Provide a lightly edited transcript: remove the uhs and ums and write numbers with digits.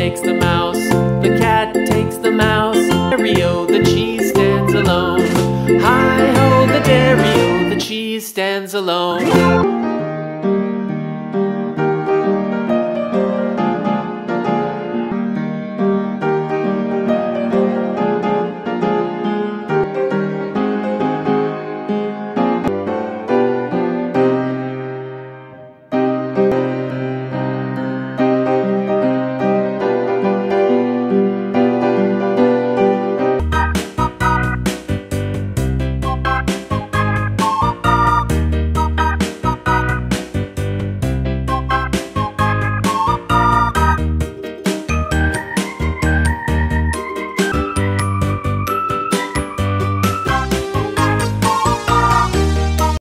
takes the mouse, the cat takes the mouse. Dairy-o, the cheese stands alone. Hi-ho, the dairy-o, the cheese stands alone.